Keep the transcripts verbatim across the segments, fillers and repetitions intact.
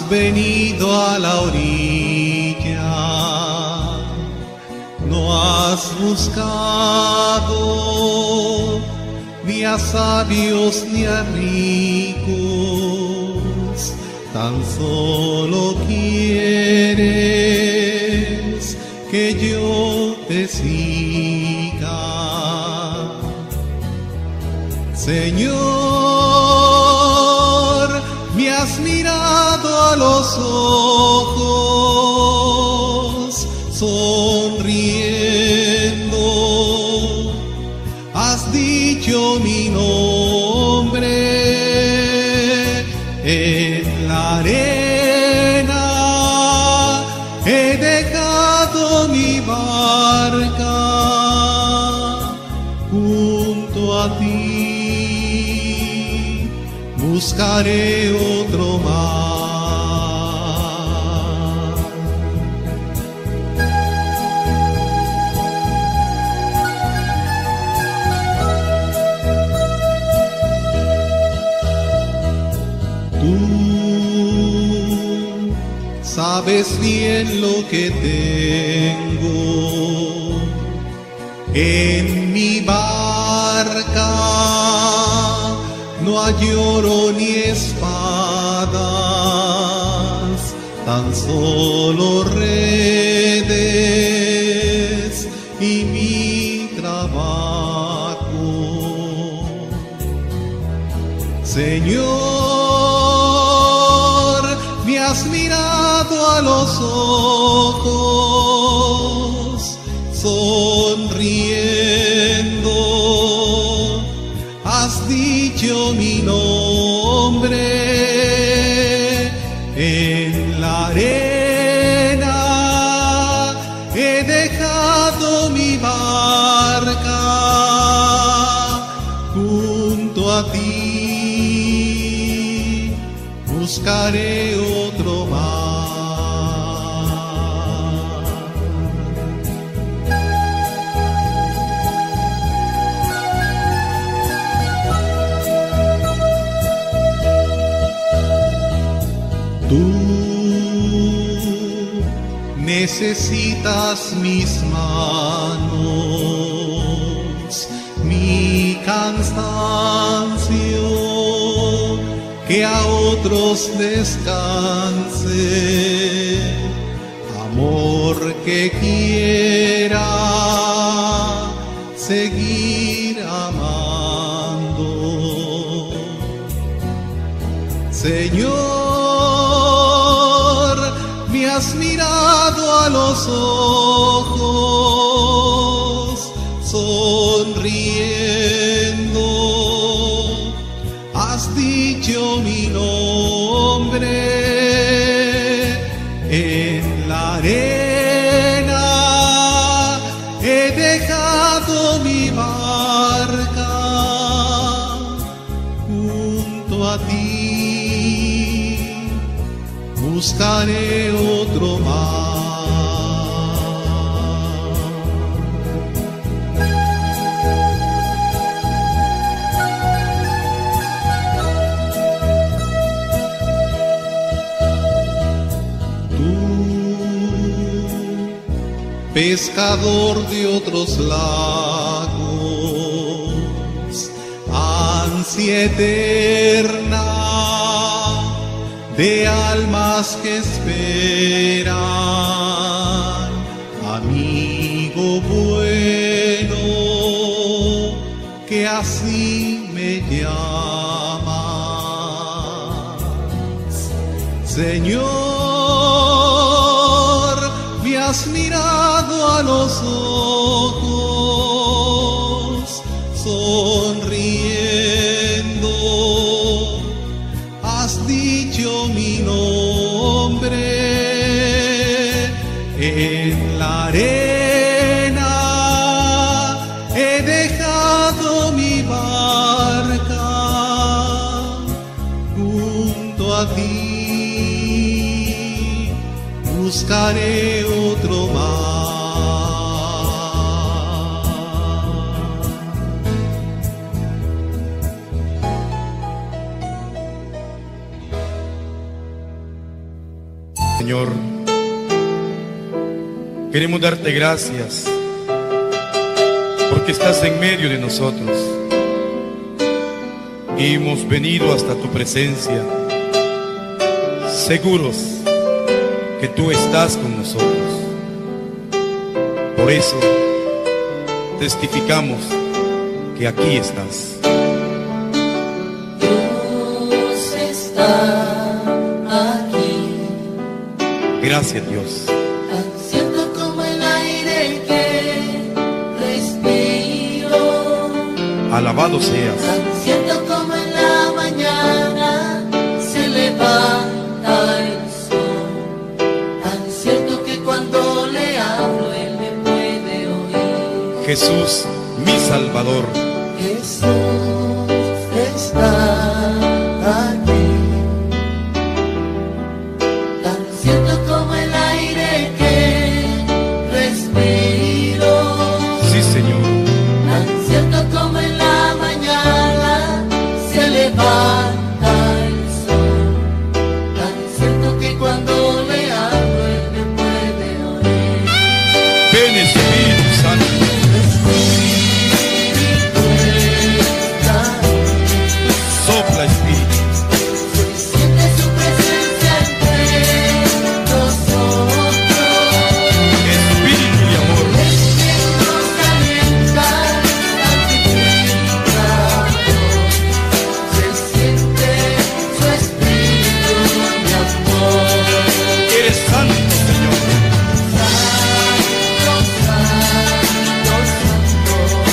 venido a la orilla, no has buscado ni a sabios ni a ricos, tan solo quieres que yo te siga. Señor, me has mirado a los ojos, sonriendo, has dicho mi nombre en la arena, he dejado mi barca junto a ti. Buscaré otro mar. Tú sabes bien lo que tengo en mi barca. No hay oro ni espadas, tan solo redes y mi trabajo. Señor, me has mirado a los ojos, sonriendo, has dicho mi nombre en la arena, he dejado mi barca junto a ti, buscaré otro mar. Tú necesitas mis manos, mi cansancio, que a otros descanse, amor que quiera seguir amando. Señor, me has mirado a los ojos, sonriendo, has dicho mi nombre en la arena, he dejado mi barca junto a ti. Buscaré otro mar. Tú, pescador de otros lagos, ansia eterna de almas que esperan, amigo bueno, que así me llamas. Señor, me has mirado a los ojos, sonriendo, has dicho mi nombre en la arena, he dejado mi barca junto a ti, buscaré otro mar. Señor, queremos darte gracias porque estás en medio de nosotros y hemos venido hasta tu presencia, seguros que tú estás con nosotros. Por eso testificamos que aquí estás. Dios está aquí. Gracias, Dios. Tan cierto como el aire que respiro. Alabado seas. Tan cierto como en la mañana se levanta el sol. Tan cierto que cuando le hablo él me puede oír. Jesús, mi Salvador. Jesús está aquí. Tan cierto como el aire que respiro. Sí, Señor. Tan cierto como en la mañana se levanta el sol. Tan cierto que cuando le hablo él me puede oír. Ven, Espíritu Santo. Sopla, Espíritu. Se siente su presencia entre nosotros. Espíritu de amor. Nos alienta, santifica. Se siente su espíritu de amor. Eres santo, Señor. Santo, santo, santo.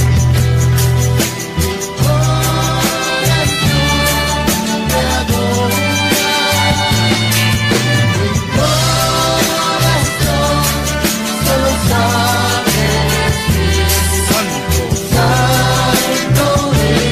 Mi corazón te adora. Mi corazón solo sabe decir Santo. santo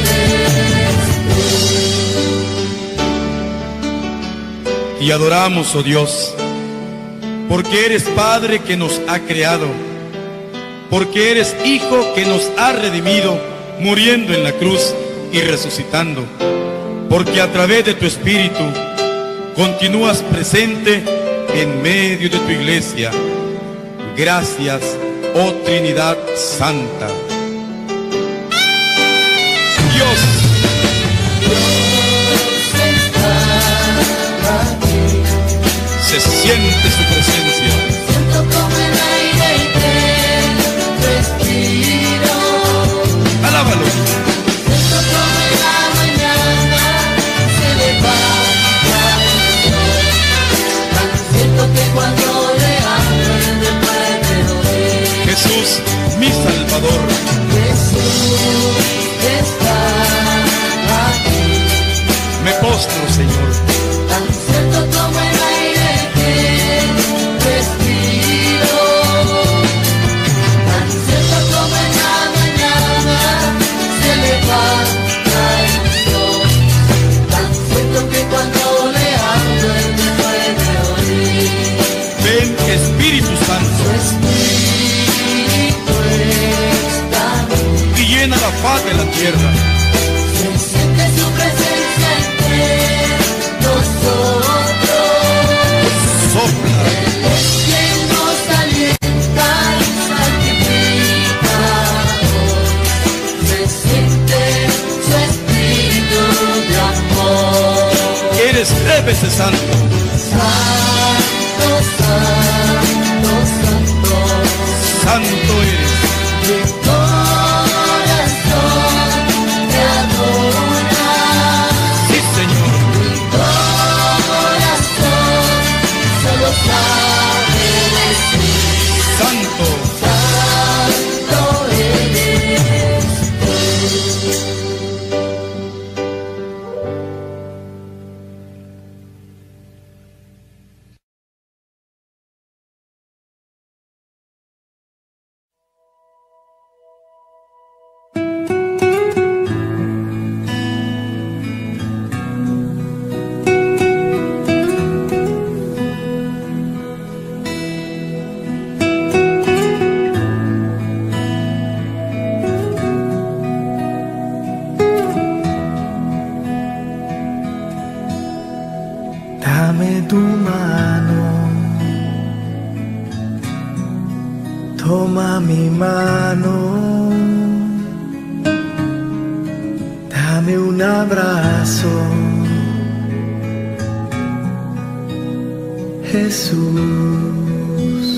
eres tú. Y adoramos, oh Dios, porque eres Padre que nos ha creado, porque eres Hijo que nos ha redimido, muriendo en la cruz y resucitando, porque a través de tu Espíritu continúas presente en medio de tu iglesia. Gracias, oh Trinidad Santa. Dios, se siente su presencia. Siento como el aire que respiro. Alábalo. Siento como en la mañana se levanta el sol. Tan siento que cuando le hablo él me puede oír. Jesús, mi Salvador. Jesús está aquí. Me postro, Señor. Tan cierto como el aire que respiro. Tan cierto como en la mañana se levanta el sol. Tan cierto que cuando le hablo él me puede oír. Ven, Espíritu Su Santo, espíritu está aquí. y llena la faz de la tierra. Se siente su presencia entre nosotros. Sopla. Él es quien nos alienta y santifica hoy. Se siente su espíritu de amor. Eres tres veces santo. Santo, santo, santo. Santo eres. Mi corazón te adora. Sí, Señor. Mi corazón solo sabe decir Santo. santo eres tú. abrazo, Jesús.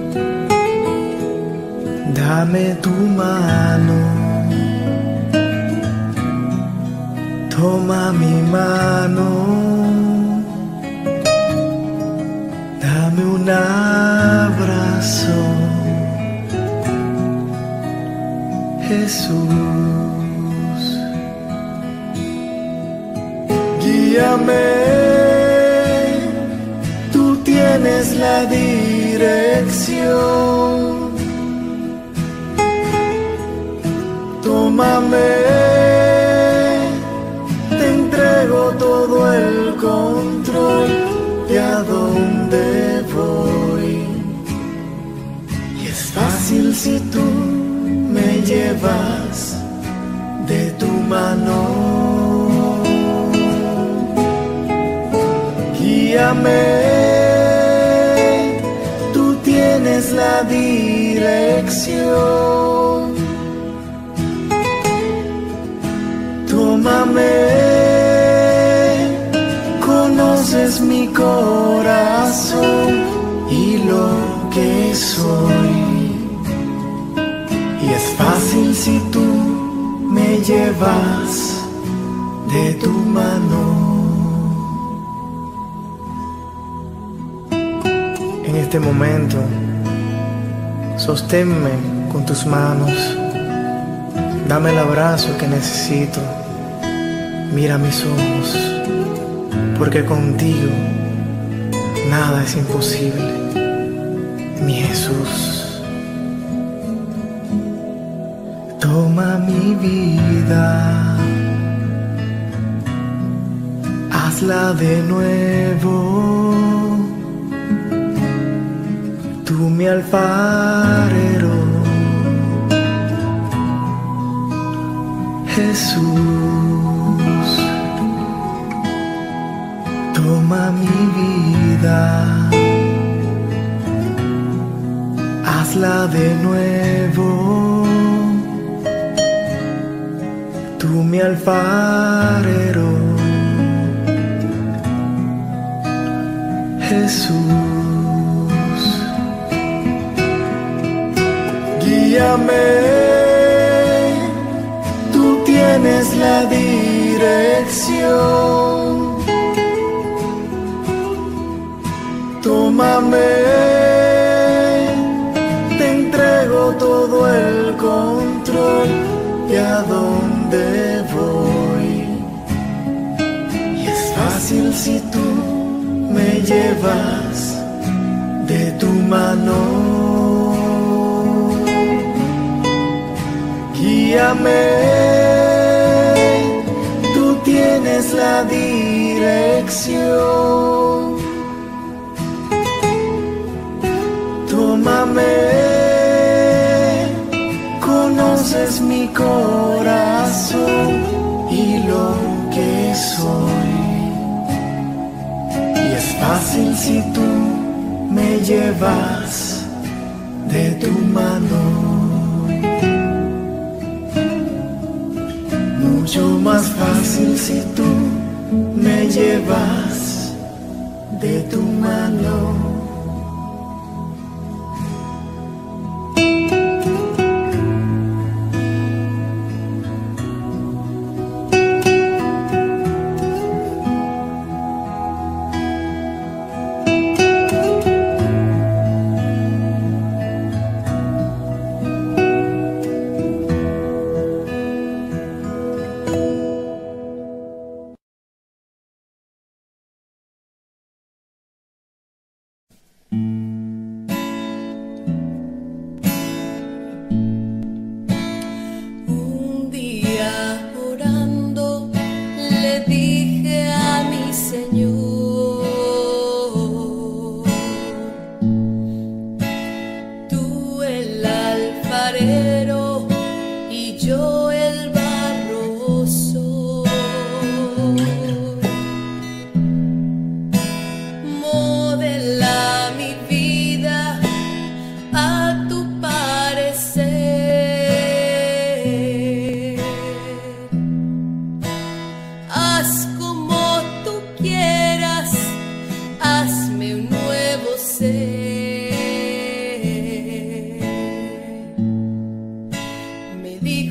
Dame tu mano, toma mi mano, dame un abrazo, Jesús. Guíame, tú tienes la dirección. Tómame, te entrego todo el control de a dónde voy. Y es fácil si tú me llevas de tu mano. Guíame, tú tienes la dirección. Tómame, conoces mi corazón y lo que soy. Y es fácil si tú me llevas de tu mano. En este momento, sosténme con tus manos. Dame el abrazo que necesito. Mira mis ojos, porque contigo nada es imposible, mi Jesús. Toma mi vida, hazla de nuevo. Tú mi alfarero, Jesús. Toma mi vida, hazla de nuevo. Tú mi alfarero, Jesús. Guíame, tú tienes la dirección. Tómame, te entrego todo el control de a dónde voy. Y es fácil si tú me llevas de tu mano. Guíame, tú tienes la dirección. Tómame, conoces mi corazón y lo que soy. Y es fácil si tú me llevas de tu mano. Mucho más fácil si tú me llevas de tu mano.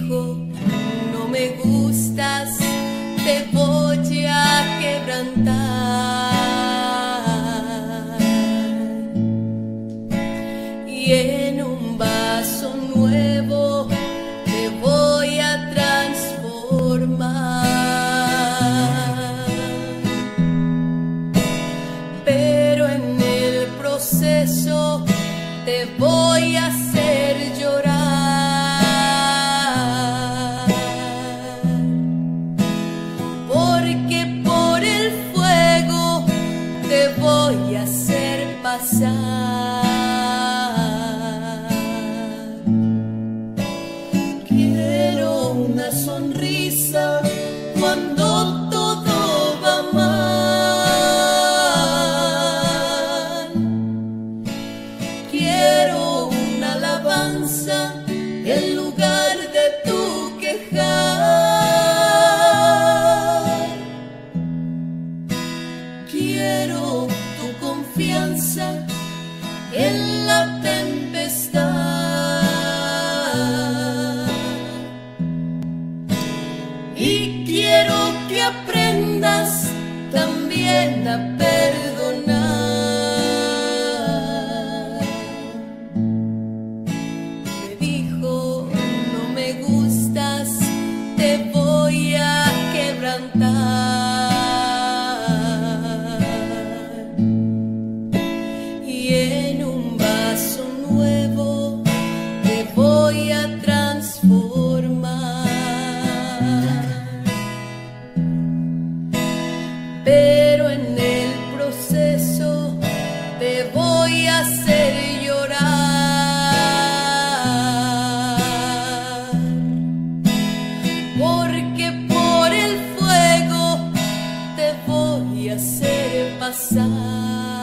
dijo, no me gustas, te voy a quebrantar. Y en un vaso nuevo te voy a transformar. Pero en el proceso te voy a hacer llorar, porque por el fuego te voy a hacer pasar. Quiero una sonrisa cuando todo va mal. Quiero una alabanza en lugar de tu quejar. Quiero tu confianza en la tempestad. Y quiero que aprendas también a perdonar. Me dijo, no me gustas, te voy a quebrantar. Y en un vaso nuevo te voy a transformar. Pero en el proceso te voy a hacer llorar, porque por el fuego te voy a hacer pasar.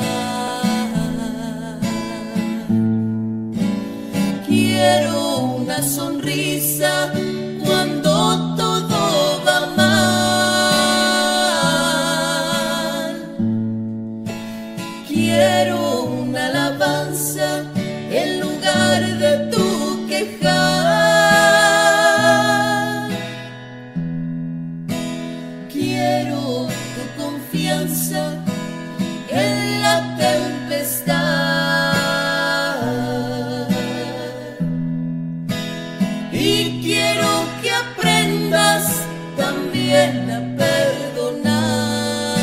Quiero una sonrisa cuando todo va mal. Quiero una alabanza en lugar de tu quejar. Quiero tu confianza en la tempestad. Y quiero que aprendas también a perdonar.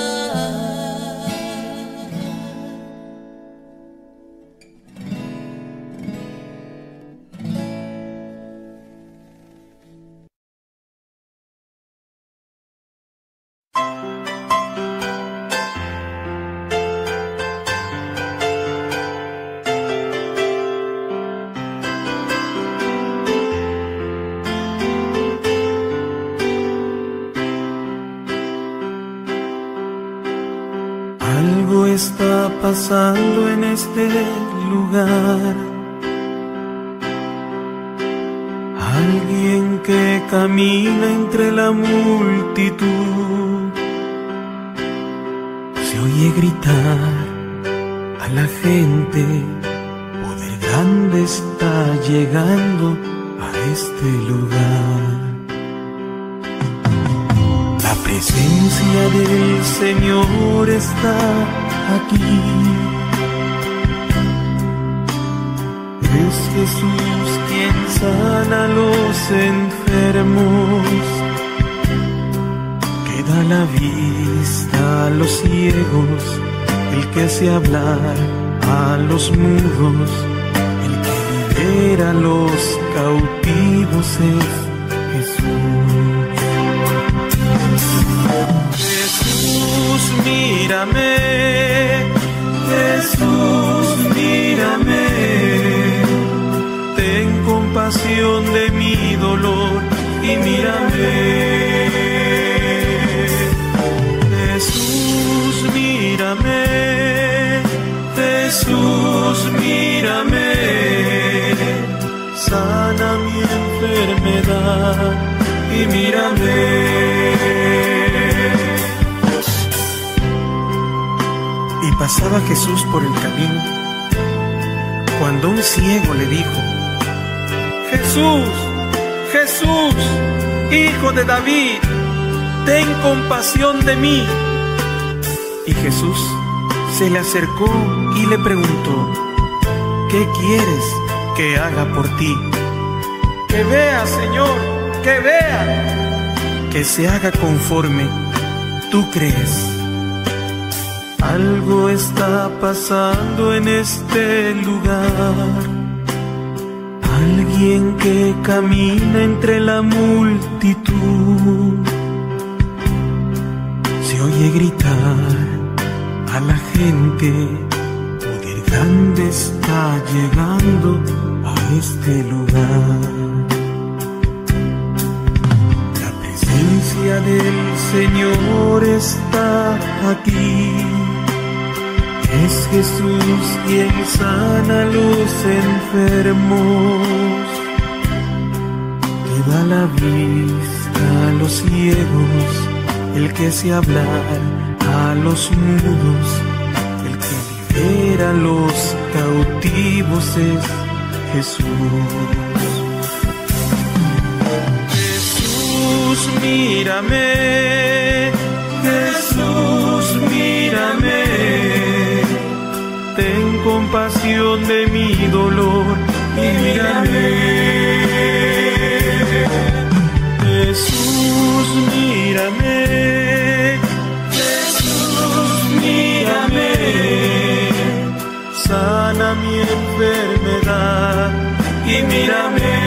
Algo está pasando en este lugar. Alguien que camina entre la multitud se oye gritar a la gente: poder grande está llegando a este lugar. La presencia del Señor está aquí. Es Jesús quien sana a los enfermos, que da la vista a los ciegos, el que hace hablar a los mudos, el que libera a los cautivos es Jesús. Jesús, mírame, Jesús, mírame, ten compasión de mi dolor y mírame. Jesús, mírame, Jesús, mírame, sana mi enfermedad y mírame. Y pasaba Jesús por el camino, cuando un ciego le dijo: Jesús, Jesús, Hijo de David, ten compasión de mí. Y Jesús se le acercó y le preguntó: ¿qué quieres que haga por ti? Que vea, Señor, que vea. Que se haga conforme tú crees. Algo está pasando en este lugar. Alguien que camina entre la multitud se oye gritar a la gente: poder grande está llegando a este lugar. La presencia del Señor está aquí. Es Jesús quien sana a los enfermos, que da la vista a los ciegos, el que hace hablar a los mudos, el que libera a los cautivos es Jesús. Jesús, mírame, Jesús, mírame. Ten compasión de mi dolor y mírame. Jesús, mírame. Jesús, mírame. Sana mi enfermedad y mírame.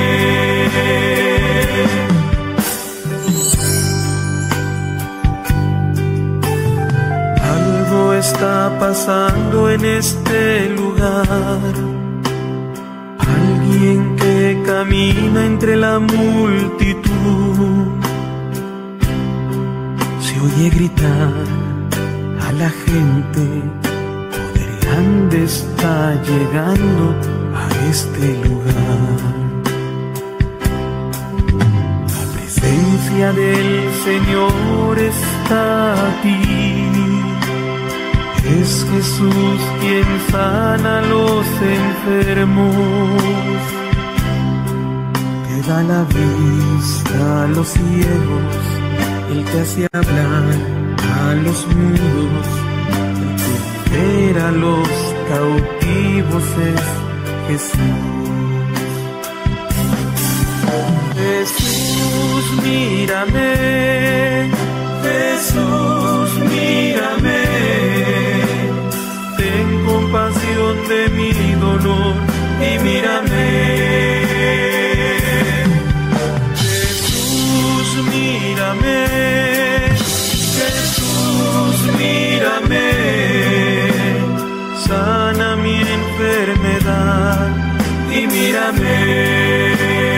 Algo está pasando en este lugar. Alguien que camina entre la multitud se oye gritar a la gente: poder grande está llegando a este lugar. La presencia del Señor está aquí. Es Jesús quien sana a los enfermos, que da la vista a los ciegos, el que hace hablar a los mudos, el que libera a los cautivos es Jesús. Jesús, mírame, Jesús, mírame. Ten compasión de mi dolor y mírame. Jesús, mírame. Jesús, mírame. Sana mi enfermedad y mírame.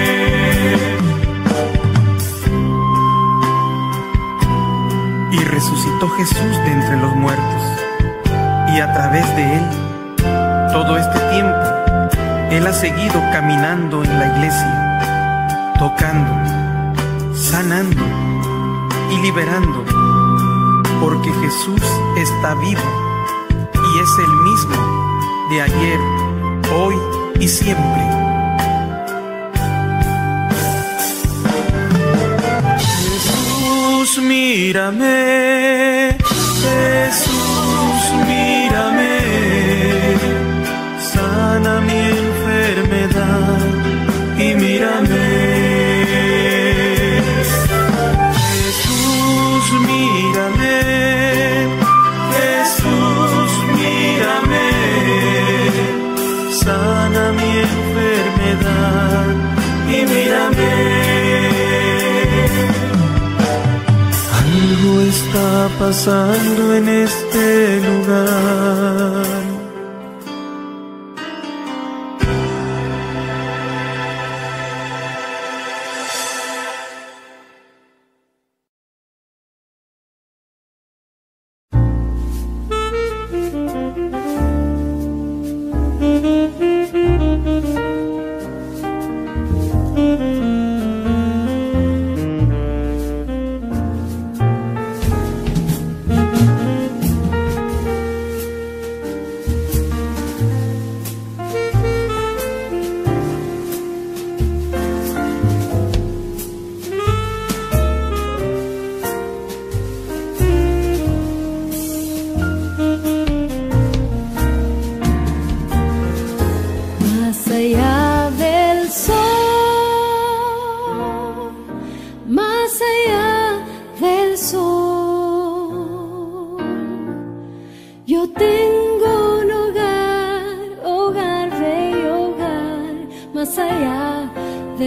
Y resucitó Jesús de entre los muertos. Y a través de Él, todo este tiempo, Él ha seguido caminando en la iglesia, tocando, sanando y liberando, porque Jesús está vivo y es el mismo de ayer, hoy y siempre. Jesús, mírame, Jesús, mírame, sana mi enfermedad y mírame. Jesús, mírame, Jesús, mírame, sana mi enfermedad y mírame. Algo está pasando en este lugar.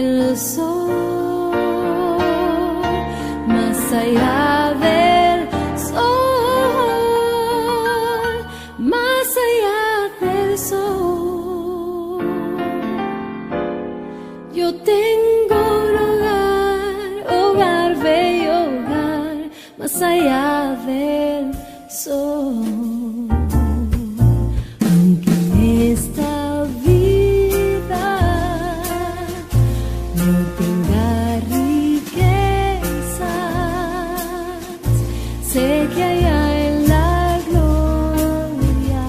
del sol, más allá del sol, más allá del sol. Yo tengo un hogar, hogar, bello hogar, más allá del sol. Aunque en esta vida no tenga riquezas, sé que allá en la gloria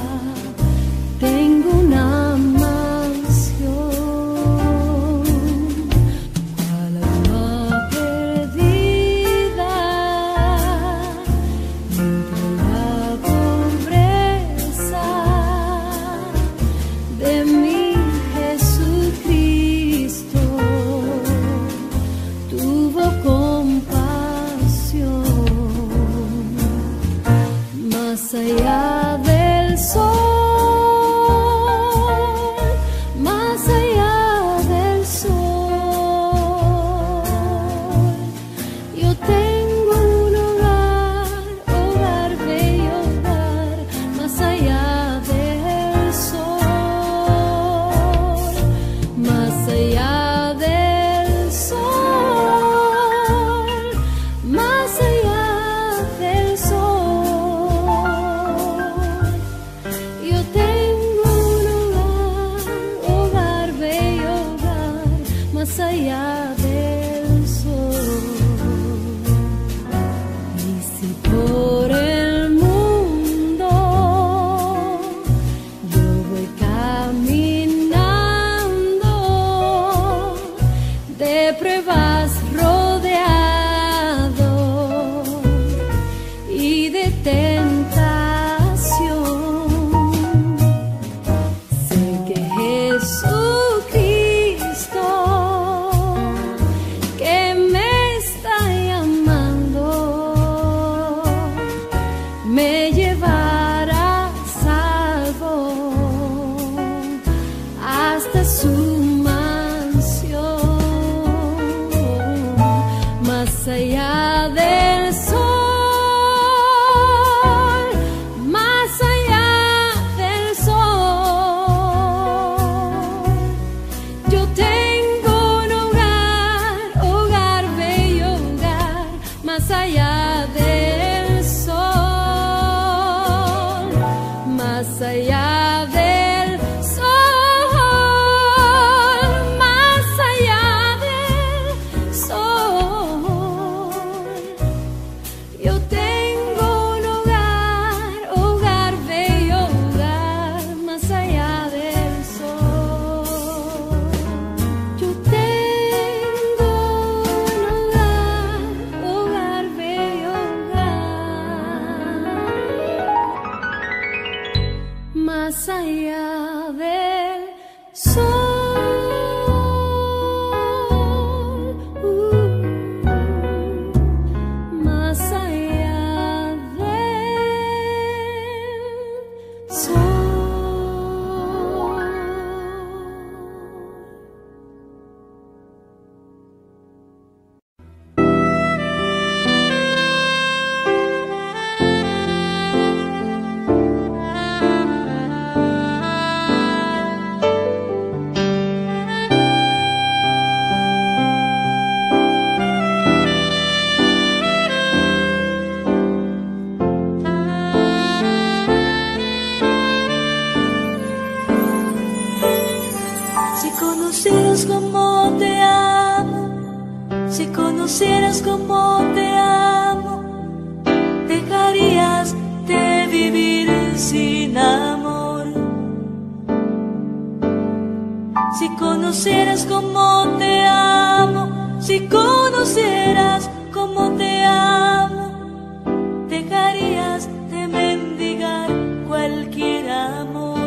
tengo una mansión. Cual alma perdida entre la pobreza de mi Jesucristo, tuvo compasión. Más allá del sol, más allá del sol, yo tengo un hogar, hogar, bello hogar, más allá del sol, más allá del sol, más allá del sol. Yo tengo un hogar, hogar, bello hogar, más allá del sol. Y si por el mundo yo voy caminando, de pruebas rodeado y de tentación, sé que Jesucristo, que me está llamando, me llevará salvo hasta su mansión. Más allá del sol, más allá del sol, yo tengo un hogar, hogar, bello hogar, más allá del sol, más allá del sol, más allá del sol. Yo tengo un hogar, hogar, bello hogar, más allá del sol. Yo tengo un hogar, hogar, bello hogar, más allá del sol, uh, más allá del sol. Si conocieras cómo te amo, si conocieras cómo te amo, dejarías de vivir sin amor. Si conocieras cómo te amo, si conocieras cómo te amo, dejarías de mendigar cualquier amor.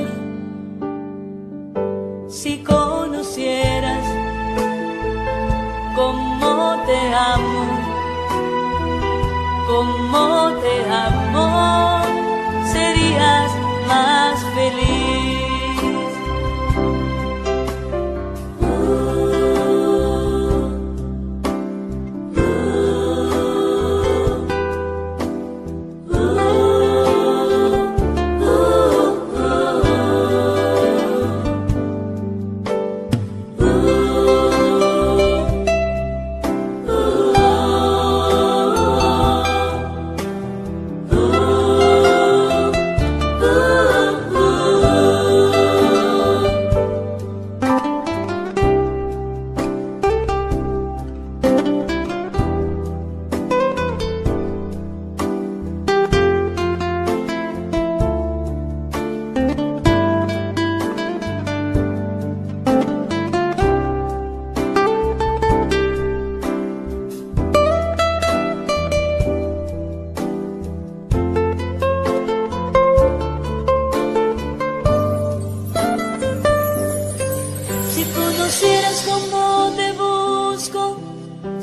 Si conocieras cómo te amo, cómo te amo, serías más feliz. Uh.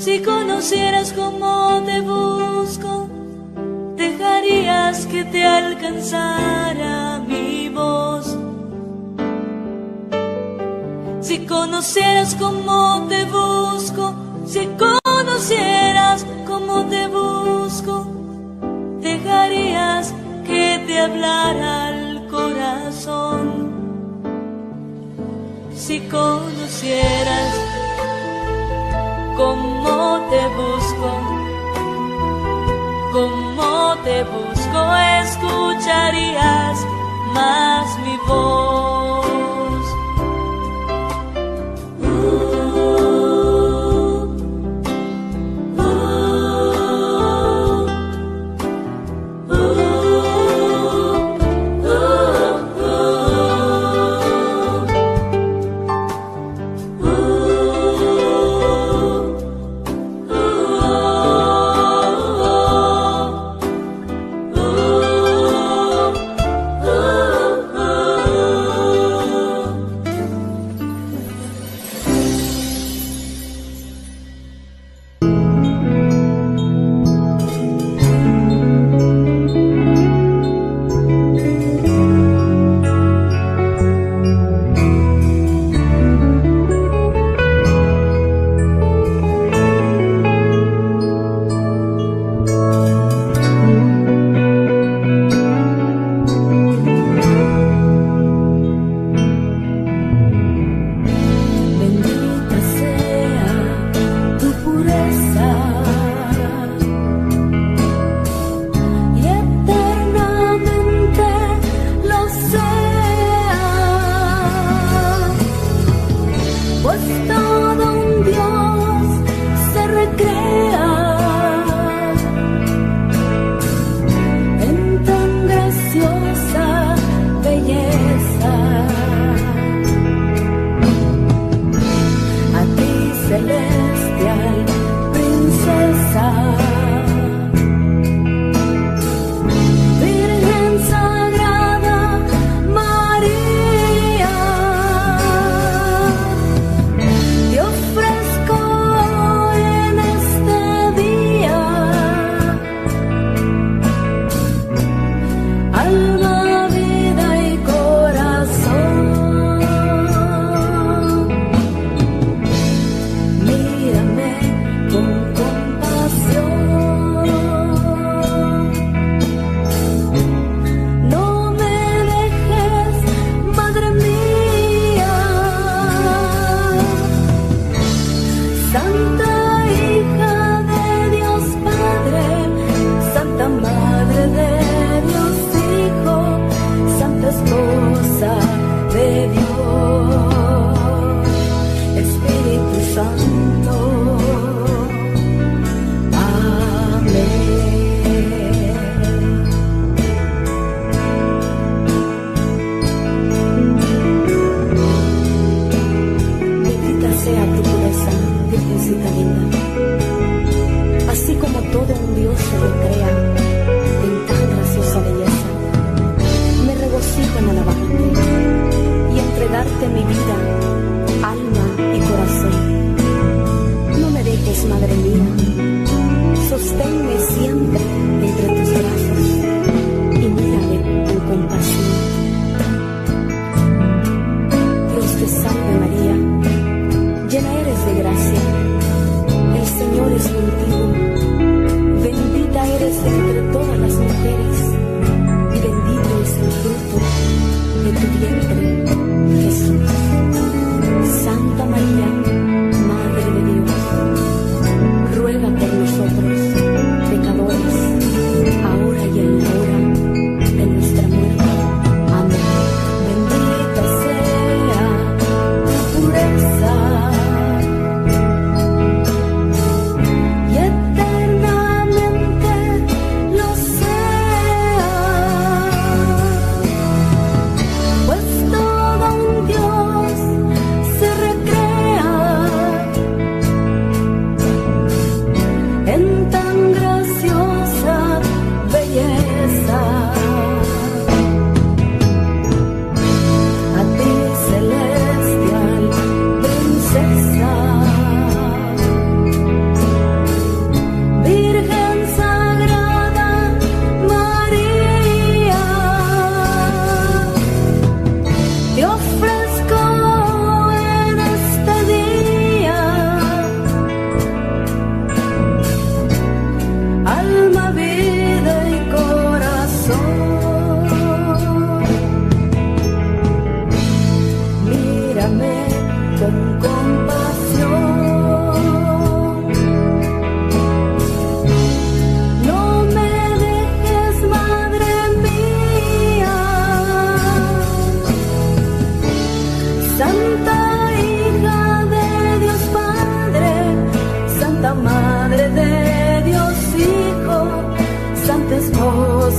Si conocieras cómo te busco, dejarías que te alcanzara mi voz. Si conocieras cómo te busco, si conocieras cómo te busco, dejarías que te hablara al corazón. Si conocieras cómo te busco, cómo te busco, escucharías más mi voz. Pues todo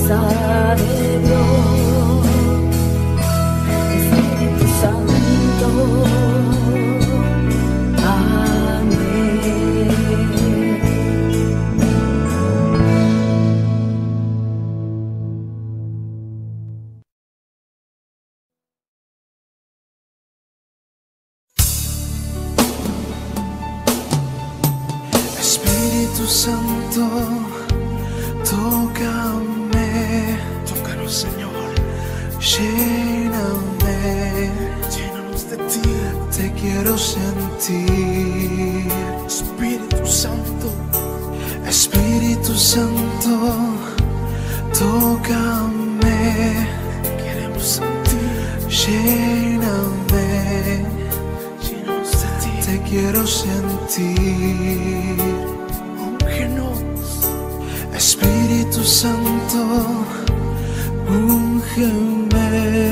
casa de Dios. Espíritu Santo, amén. Espíritu Santo, tócame, tócanos Señor, lléname, llénanos de ti, te quiero sentir. Espíritu Santo, Espíritu Santo, tócame, queremos sentir, lléname, llénanos de ti, te quiero sentir. Espíritu Santo, úngeme,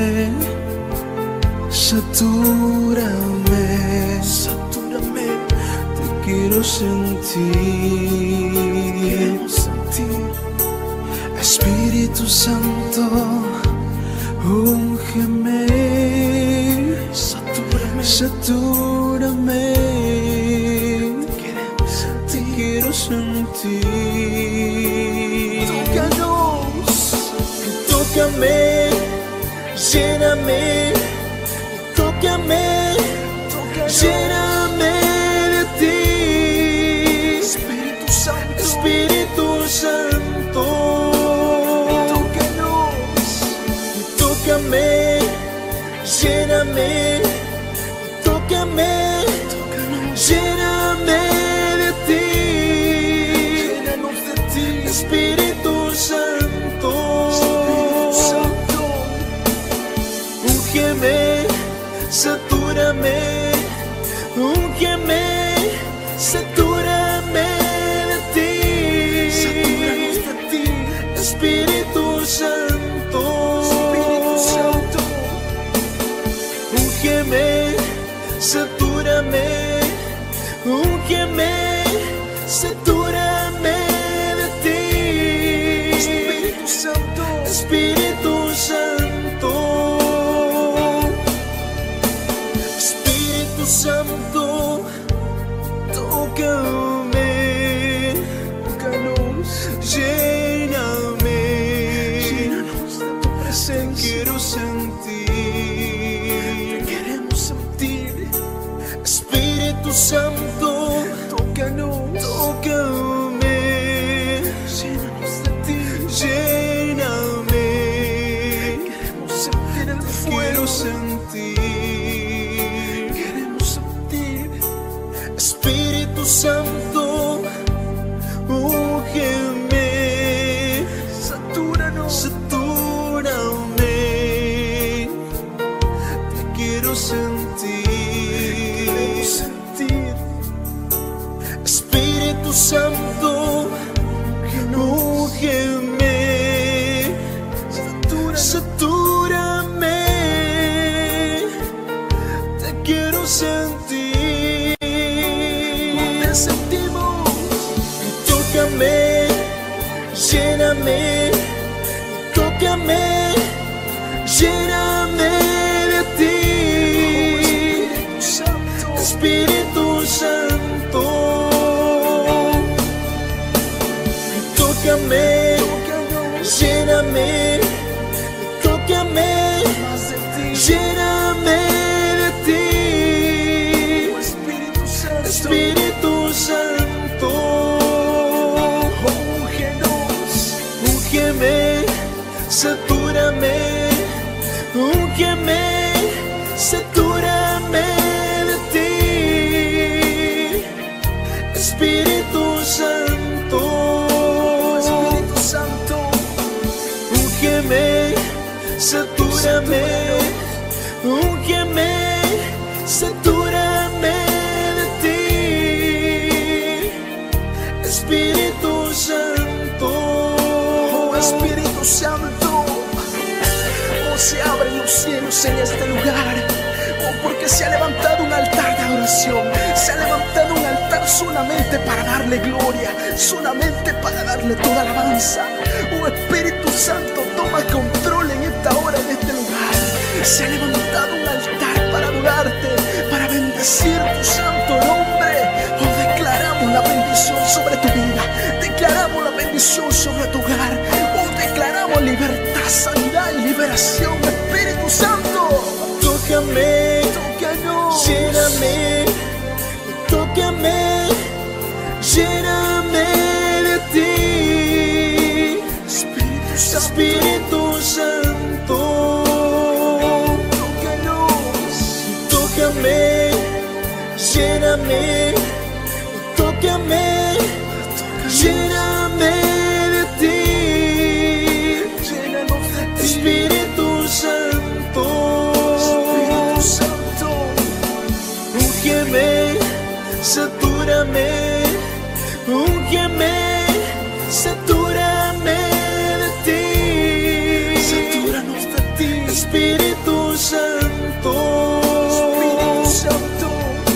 satúrame, satúrame, te quiero sentir, queremos sentir. Espíritu Santo, úngeme, satúrame, satúrame, te quiero sentir. Tócame, lléname, tócame, lléname de ti. Espíritu Santo, Espíritu Santo, tócanos, tócame, lléname, tócame, lléname de ti, llénanos de ti, Espíritu Santo. Úngeme, satúrame, úngeme, satúrame de ti, satúranos de ti, Espíritu Santo, Espíritu Santo. Úngeme, satúrame, úngeme, satúrame de ti, Espíritu Santo, Espíritu Santo. Santo, tócame, tócanos, lléname, llénanos de tu presencia, quiero sentir, queremos sentir. Espíritu Santo, tócanos, tócame, llénanos de ti, lléname, queremos sentir el fuego, quiero sentir. Espíritu Santo, úngeme, satúranos, satúrame, te quiero sentir, queremos sentir. Espíritu Santo, úngeme, satúrame, satúrame, te quiero sentir. Sentimos, tócame, lléname, tócame, lléname de ti, Espíritu Santo, tócame, lléname, tócame, lléname de ti, Espíritu Santo, úngenos, úngeme, satúrame, úngeme, satúrame de ti, Espíritu Santo, Espíritu Santo, úngeme, satúrame, úngeme, satúrame de ti, Espíritu Santo, oh Espíritu Santo, oh se abren los cielos en este lugar, oh porque se ha levantado un altar de adoración, se ha levantado un altar cantar solamente para darle gloria, solamente para darle toda alabanza. Oh Espíritu Santo, toma control en esta hora, en este lugar. Se ha levantado un altar para adorarte, para bendecir tu santo nombre. Oh, declaramos la bendición sobre tu vida, declaramos la bendición sobre tu hogar. Oh, declaramos libertad, sanidad y liberación. Espíritu Santo, tócame, tócanos, lléname, tócame, lléname de ti, Espíritu Santo, Espíritu Santo, tócanos, tócame, lléname, tócame, lléname de ti, llénanos de ti, Espíritu Santo, Espíritu Santo, úngeme, satúrame, úngeme, satúrame de ti, satúranos de ti, Espíritu Santo, Espíritu Santo,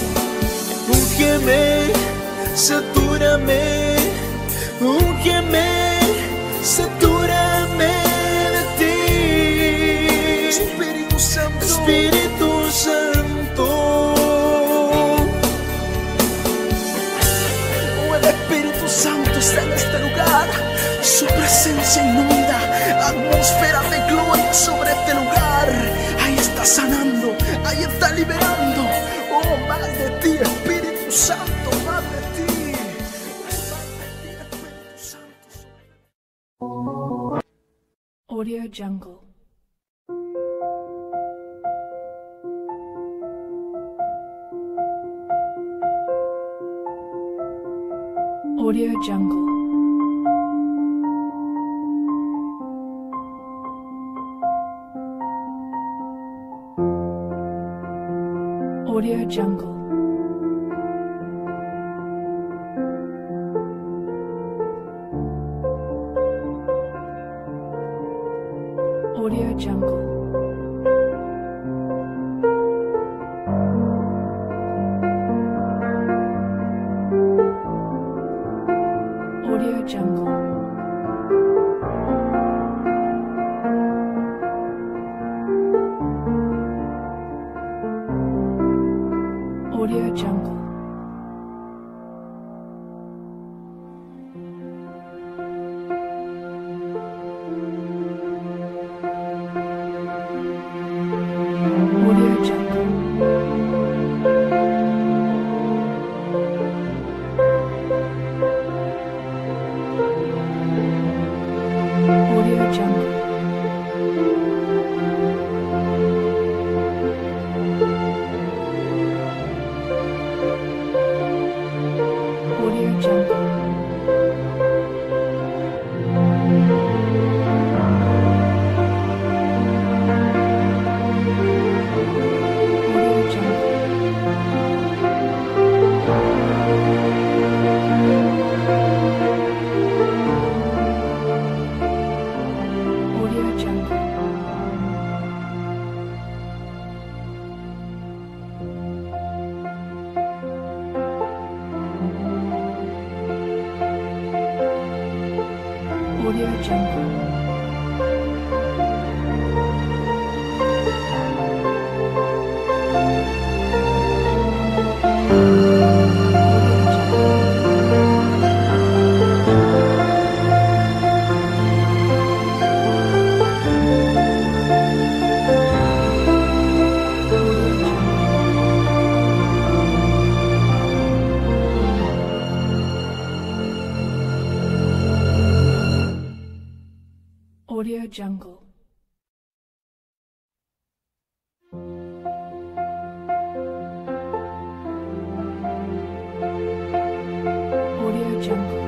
úngeme, satúrame, úngeme, satúrame de ti, Espíritu Santo, Espíritu Santo. Oh, el Espíritu Santo está en este lugar, su presencia inunda, atmósfera de gloria sobre este lugar. Ahí está sanando, ahí está liberando. Oh, más de ti, Espíritu Santo, más de ti, más de ti, Espíritu Santo. Audio Jungle. Audio Jungle. Audio Jungle. Audio Jungle. Audio Jungle. Audio Jungle. Audio Jungle. Audio Jungle. Audio Jungle. Audio Jungle. Audio Jungle. Audio Jungle. Audio Jungle. Audio Jungle.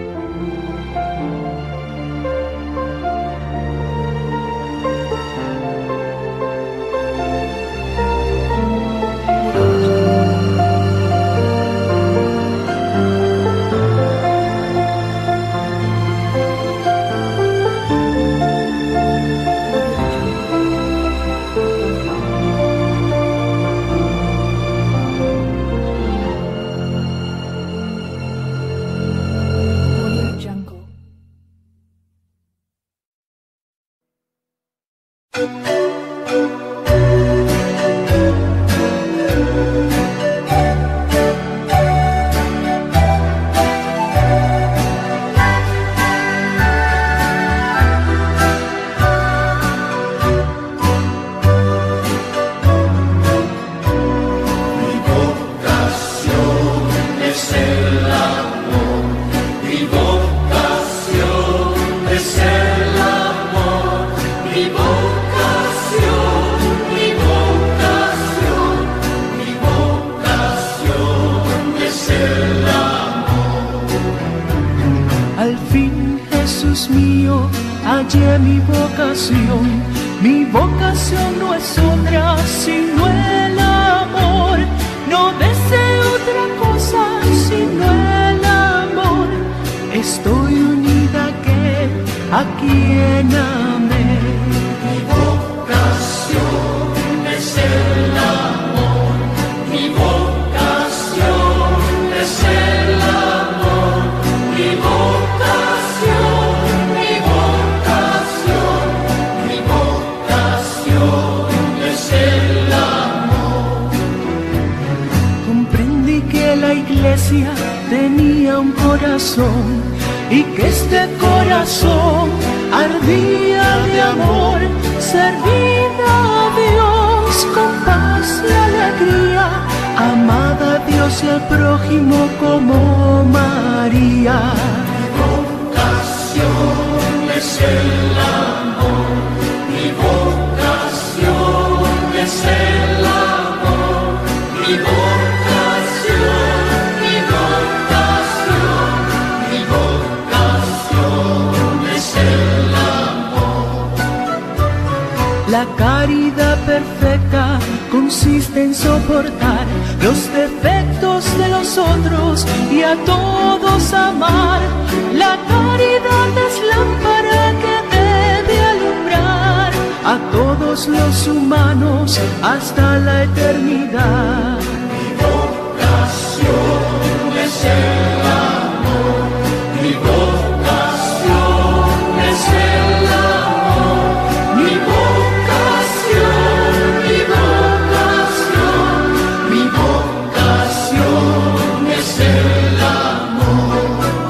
Jesús mío, hallé mi vocación. Mi vocación no es otra sino el amor. No deseo otra cosa sino el amor. Estoy unida a aquel a quien amé. Mi vocación es el amor. Mi vocación es el amor. Mi vocación, mi vocación, mi vocación es el amor. Comprendí que la iglesia tenía un corazón y que este corazón ardía de amor. Servir a Dios con paz y alegría, amada a Dios y al prójimo como María. Mi vocación es el amor. Mi vocación es el amor. Mi vocación, mi vocación, mi vocación es el amor. La caridad perfecta consiste en soportar los defectos de los otros y a todos amar. La caridad es lámpara que debe alumbrar a todos los humanos hasta la eternidad. Mi vocación es el amor. Mi vocación es el amor. Mi vocación, mi vocación, mi vocación es el amor.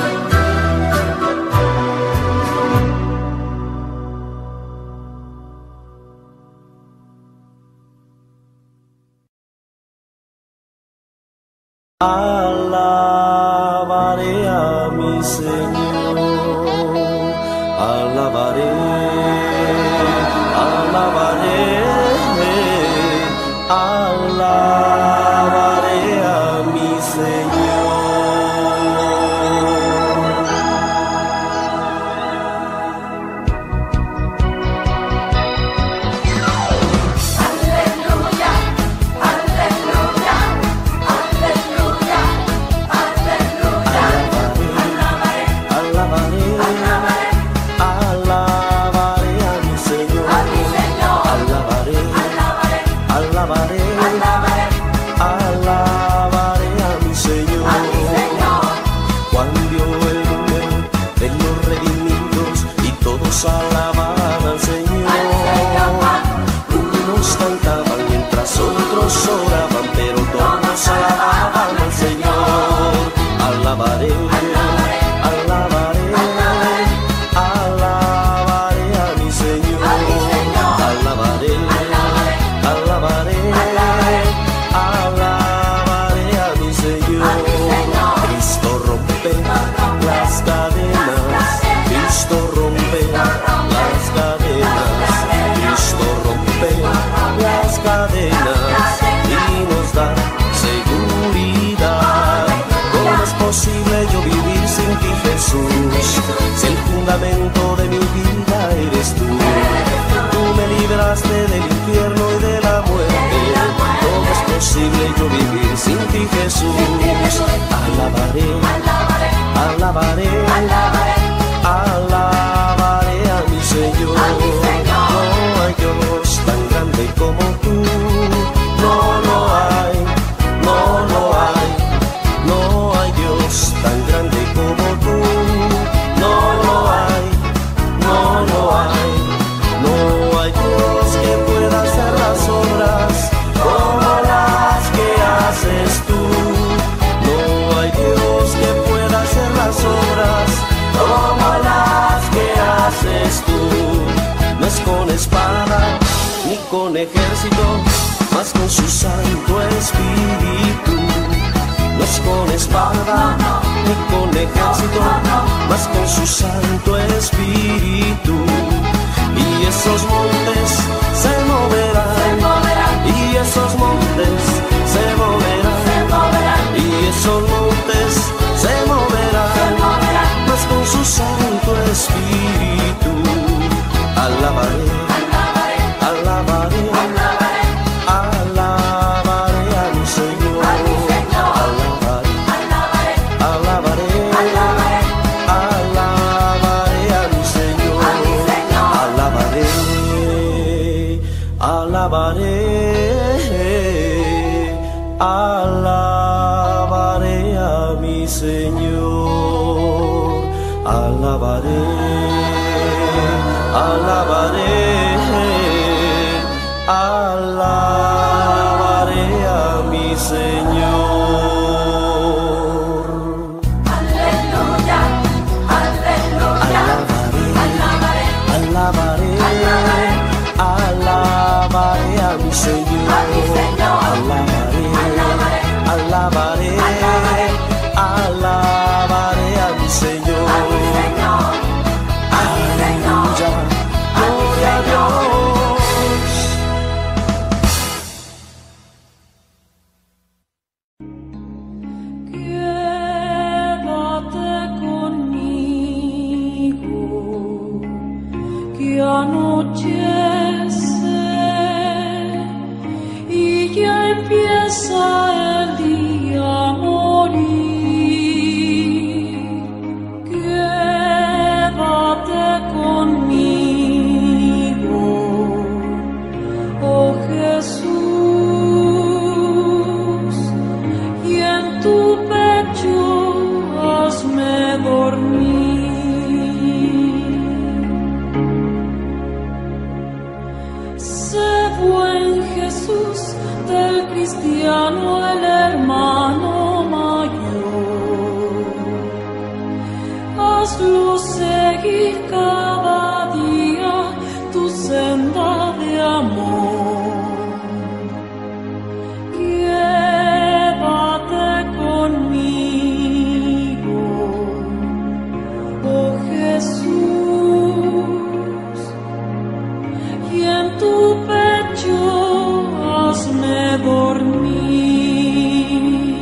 Alabaré a mi Señor, alabaré, alabaré, alabaré a mi Señor. Aleluya, aleluya, aleluya, aleluya. Alabaré, alabaré, alabaré a mi Señor, A mi Señor. alabaré, Alabaré, alabaré, alabaré, alabaré a mi Señor. a mi Señor. Juan vio el número de los redimidos y todos alababan al Señor. Al Señor Juan. Unos cantaban mientras otros oraban, pero todos alababan al Señor. Alabaré, alabaré, alabaré a mi Señor. A mi Señor. Alabaré, alabaré, alabaré a mi Señor. A mi Señor. Cristo rompe las cadenas, Cristo rompe las cadenas, Cristo rompe las cadenas y nos da seguridad. ¿Cómo es posible yo vivir sin ti, Jesús? Si el fundamento de mi vida eres tú. Tú me libraste del infierno y de la muerte. ¿Cómo es posible yo vivir sin ti, Jesús? Alabaré, alabaré, alabaré a mi Señor. No hay Dios tan grande como tú. No lo hay, no lo hay. No hay Dios tan grande como tú. No lo hay, no lo hay. No hay Dios que pueda hacer las obras como las que haces tú. No hay Dios que pueda hacer las obras como las que haces tú. No es con espada ni con ejército, mas con su Santo Espíritu. No es con espada ni con ejército, mas con su Santo Espíritu. Y esos montes se moverán, y esos montes se moverán, y esos montes se moverán, mas con su Santo Espíritu. alabaré a mi Señor, alabaré, alabaré, alabaré a mi Señor. Aleluya, aleluya, alabaré, Alabaré, alabaré, alabaré a mi Señor, a mi Señor. alabaré, alabaré, alabaré a mi Señor, A mi Señor, a mi Señor, aleluya, a mi gloria a Señor. Dios. Quédate conmigo, que anochece y ya empieza el día a morir. Quédate conmigo, oh Jesús, y en tu pecho hazme dormir. Sé buen Jesús del cristiano, el hermano mayor. Hazlo seguir cada día tu senda de amor. Quédate conmigo, oh Jesús, y en tu pecho hazme dormir.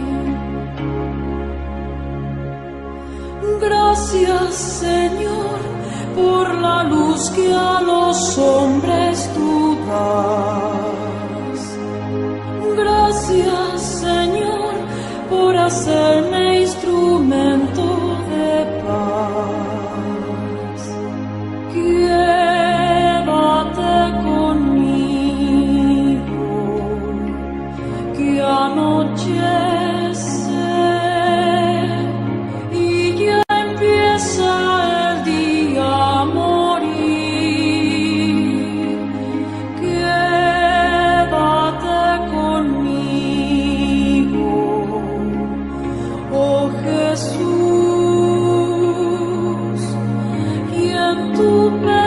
Gracias, Señor, por la luz que a los hombres tú das. Gracias, Señor, por hacerme instrumento de paz. Quédate conmigo, que anochece y ya empieza el día a morir. Quédate conmigo, oh Jesús, y en tu pecho